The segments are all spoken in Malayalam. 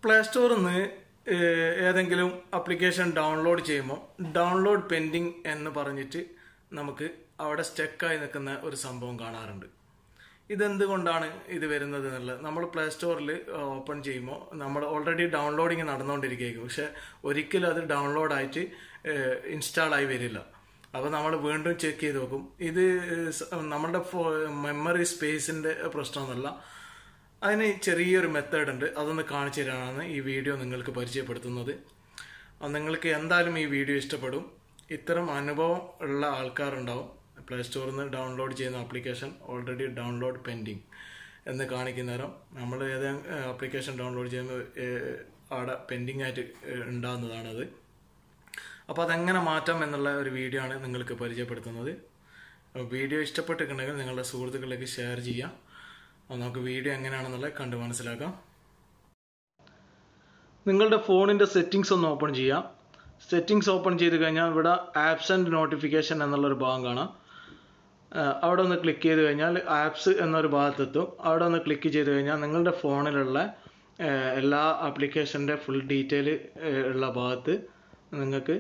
പ്ലേ സ്റ്റോറിൽ നിന്ന് ഏതെങ്കിലും ആപ്ലിക്കേഷൻ ഡൗൺലോഡ് ചെയ്യുമ്പോൾ ഡൗൺലോഡ് പെൻഡിങ് എന്ന് പറഞ്ഞിട്ട് നമുക്ക് അവിടെ സ്റ്റക്കായി നിൽക്കുന്ന ഒരു സംഭവം കാണാറുണ്ട്. ഇതെന്തുകൊണ്ടാണ് ഇത് വരുന്നത് എന്നുള്ളത് നമ്മൾ പ്ലേ സ്റ്റോറിൽ ഓപ്പൺ ചെയ്യുമ്പോൾ നമ്മൾ ഓൾറെഡി ഡൗൺലോഡിങ് നടന്നുകൊണ്ടിരിക്കുകയായിരിക്കും. പക്ഷെ ഒരിക്കലും അത് ഡൗൺലോഡായിട്ട് ഇൻസ്റ്റാളായി വരില്ല. അപ്പോൾ നമ്മൾ വീണ്ടും ചെക്ക് ചെയ്ത് നോക്കും. ഇത് നമ്മളുടെ മെമ്മറി സ്പേസിൻ്റെ പ്രശ്നമൊന്നുമല്ല. അതിന് ചെറിയൊരു മെത്തേഡ് ഉണ്ട്. അതൊന്ന് കാണിച്ചു തരാനാണ് ഈ വീഡിയോ നിങ്ങൾക്ക് പരിചയപ്പെടുത്തുന്നത്. നിങ്ങൾക്ക് എന്തായാലും ഈ വീഡിയോ ഇഷ്ടപ്പെടും. ഇത്തരം അനുഭവം ഉള്ള ആൾക്കാരുണ്ടാവും. പ്ലേ സ്റ്റോറിൽ നിന്ന് ഡൗൺലോഡ് ചെയ്യുന്ന ആപ്ലിക്കേഷൻ ഓൾറെഡി ഡൗൺലോഡ് പെൻഡിങ് എന്ന് കാണിക്കുന്നേരം നമ്മൾ ഏതെങ്കിലും ആപ്ലിക്കേഷൻ ഡൗൺലോഡ് ചെയ്യുമ്പോൾ അവിടെ പെൻഡിങ് ആയിട്ട് ഉണ്ടാകുന്നതാണത്. അപ്പോൾ അതെങ്ങനെ മാറ്റാം എന്നുള്ള ഒരു വീഡിയോ ആണ് നിങ്ങൾക്ക് പരിചയപ്പെടുത്തുന്നത്. വീഡിയോ ഇഷ്ടപ്പെട്ടിട്ടുണ്ടെങ്കിൽ നിങ്ങളുടെ സുഹൃത്തുക്കളിലേക്ക് ഷെയർ ചെയ്യാം. നമുക്ക് വീഡിയോ എങ്ങനെയാണെന്നുള്ളത് കണ്ട് മനസ്സിലാക്കാം. നിങ്ങളുടെ ഫോണിൻ്റെ സെറ്റിങ്സ് ഒന്ന് ഓപ്പൺ ചെയ്യാം. സെറ്റിങ്സ് ഓപ്പൺ ചെയ്ത് കഴിഞ്ഞാൽ ഇവിടെ ആപ്സ് ആൻഡ് നോട്ടിഫിക്കേഷൻ എന്നുള്ളൊരു ഭാഗം കാണാം. അവിടെ ഒന്ന് ക്ലിക്ക് ചെയ്ത് കഴിഞ്ഞാൽ ആപ്സ് എന്നൊരു ഭാഗത്തെത്തും. അവിടെ ഒന്ന് ക്ലിക്ക് ചെയ്ത് കഴിഞ്ഞാൽ നിങ്ങളുടെ ഫോണിലുള്ള എല്ലാ ആപ്ലിക്കേഷൻ്റെ ഫുൾ ഡീറ്റെയിൽ ഉള്ള ഭാഗത്ത് നിങ്ങൾക്ക്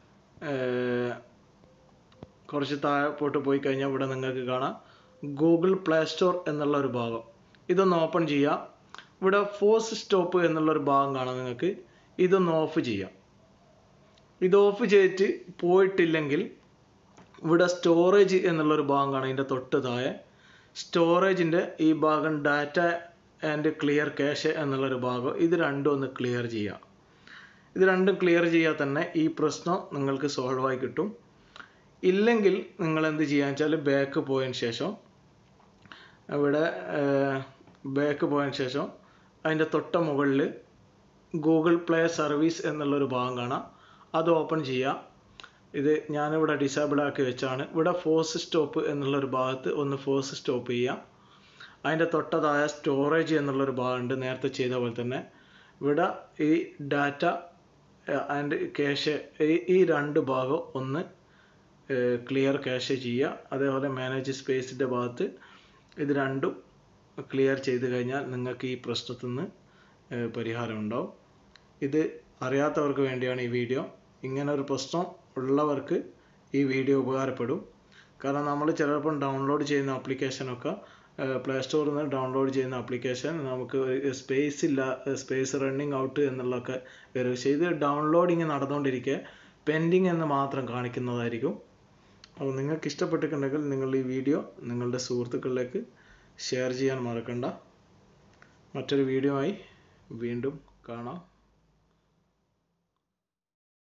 കുറച്ച് താഴോട്ട് പോയി കഴിഞ്ഞാൽ ഇവിടെ നിങ്ങൾക്ക് കാണാം ഗൂഗിൾ പ്ലേ സ്റ്റോർ എന്നുള്ള ഒരു ഭാഗം. ഇതൊന്ന് ഓപ്പൺ ചെയ്യാം. ഇവിടെ ഫോഴ്സ് സ്റ്റോപ്പ് എന്നുള്ളൊരു ഭാഗം കാണാം നിങ്ങൾക്ക്. ഇതൊന്ന് ഓഫ് ചെയ്യാം. ഇത് ഓഫ് ചെയ്തിട്ട് പോയിട്ടില്ലെങ്കിൽ ഇവിടെ സ്റ്റോറേജ് എന്നുള്ളൊരു ഭാഗം കാണാം. ഇതിൻ്റെ തൊട്ട് താഴെ സ്റ്റോറേജിൻ്റെ ഈ ഭാഗം ഡാറ്റ ആൻഡ് ക്ലിയർ ക്യാഷ് എന്നുള്ളൊരു ഭാഗം. ഇത് രണ്ടും ഒന്ന് ക്ലിയർ ചെയ്യാം. ഇത് രണ്ടും ക്ലിയർ ചെയ്യാൻ തന്നെ ഈ പ്രശ്നം നിങ്ങൾക്ക് സോൾവ് ആയി കിട്ടും. ഇല്ലെങ്കിൽ നിങ്ങൾ എന്ത് ചെയ്യാന്ന് വെച്ചാൽ ബാക്ക് പോയതിന് ശേഷം ഇവിടെ അതിൻ്റെ തൊട്ട മുകളിൽ ഗൂഗിൾ പ്ലേ സർവീസ് എന്നുള്ളൊരു ഭാഗം കാണാം. അത് ഓപ്പൺ ചെയ്യുക. ഇത് ഞാനിവിടെ ഡിസേബിൾ ആക്കി വെച്ചാണ്. ഇവിടെ ഫോഴ്സ് സ്റ്റോപ്പ് എന്നുള്ളൊരു ഭാഗത്ത് ഒന്ന് ഫോഴ്സ് സ്റ്റോപ്പ് ചെയ്യുക. അതിൻ്റെ തൊട്ടതായ സ്റ്റോറേജ് എന്നുള്ളൊരു ഭാഗമുണ്ട്. നേരത്തെ ചെയ്ത പോലെ തന്നെ ഇവിടെ ഈ ഡാറ്റ ആൻഡ് ക്യാഷ് ഈ രണ്ട് ഭാഗം ഒന്ന് ക്ലിയർ ക്യാഷ് ചെയ്യുക. അതേപോലെ മാനേജ് സ്പേസിൻ്റെ ഭാഗത്ത് ഇത് രണ്ടും ക്ലിയർ ചെയ്ത് കഴിഞ്ഞാൽ നിങ്ങൾക്ക് ഈ പ്രശ്നത്തിൽ നിന്ന് പരിഹാരം ഉണ്ടാവും. ഇത് അറിയാത്തവർക്ക് വേണ്ടിയാണ് ഈ വീഡിയോ. ഇങ്ങനെ ഒരു പ്രശ്നം ഉള്ളവർക്ക് ഈ വീഡിയോ ഉപകാരപ്പെടും. കാരണം നമ്മൾ ചിലപ്പോൾ ഡൗൺലോഡ് ചെയ്യുന്ന ആപ്ലിക്കേഷനൊക്കെ പ്ലേ സ്റ്റോറിൽ നിന്ന് ഡൗൺലോഡ് ചെയ്യുന്ന ആപ്ലിക്കേഷൻ നമുക്ക് സ്പേസ് റണ്ണിങ് ഔട്ട് എന്നുള്ളതൊക്കെ വരും. പക്ഷേ ഇത് ഡൗൺലോഡിങ് നടന്നുകൊണ്ടിരിക്കുക പെൻഡിങ് എന്ന് മാത്രം കാണിക്കുന്നതായിരിക്കും. അപ്പോൾ നിങ്ങൾക്ക് ഇഷ്ടപ്പെട്ടിട്ടുണ്ടെങ്കിൽ നിങ്ങൾ ഈ വീഡിയോ നിങ്ങളുടെ സുഹൃത്തുക്കളിലേക്ക് ഷെയർ ചെയ്യാൻ മറക്കണ്ട. മറ്റൊരു വീഡിയോ ആയി വീണ്ടും കാണാം.